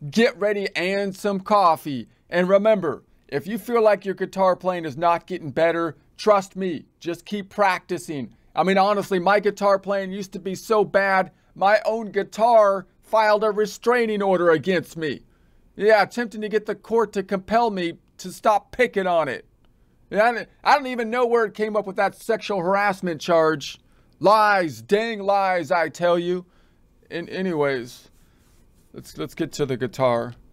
get ready and some coffee. And remember, if you feel like your guitar playing is not getting better, trust me, just keep practicing. I mean, honestly, my guitar playing used to be so bad, my own guitar filed a restraining order against me. Yeah, attempting to get the court to compel me to stop picking on it. Yeah, I don't even know where it came up with that sexual harassment charge. Lies, dang lies, I tell you. Anyways, let's get to the guitar.